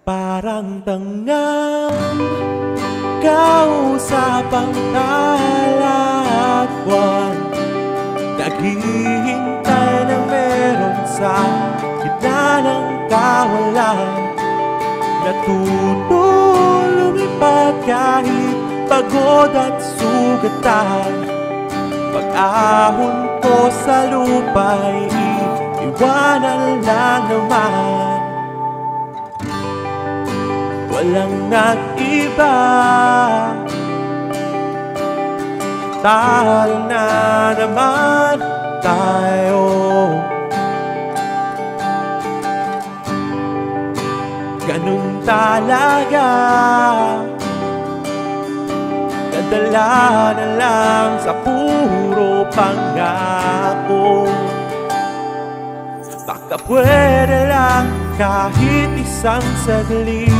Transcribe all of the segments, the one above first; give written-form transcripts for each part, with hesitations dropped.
Parang tangang kausapang talagwan, naghihintay ng meron sa gitna ng kawalan. Natuto lumipad kahit pagod at sugatan. Pag-ahon ko sa lupa'y iwanan lang naman. Walang nag-iba, talo na naman tayo. Ganun talaga, nadala na lang sa puro pangako. Baka pwede lang kahit isang saglit,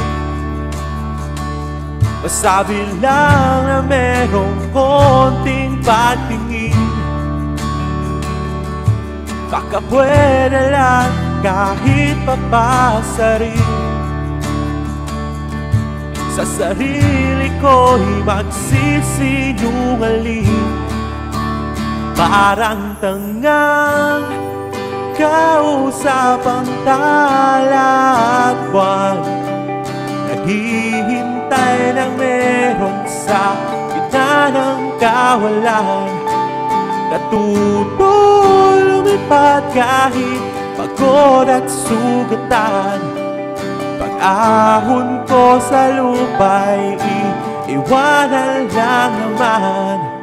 masabi lang na merong konting patingin. Baka pwede lang kahit papasa rin, sa sarili ko'y magsisinungaling. Parang tangang kausapang talagwan, naghihintay ng meron sa gitna ng kawalan. Natuto lumipad kahit pagod at sugatan. Pag-ahon ko sa lupa'y iwanan lang naman.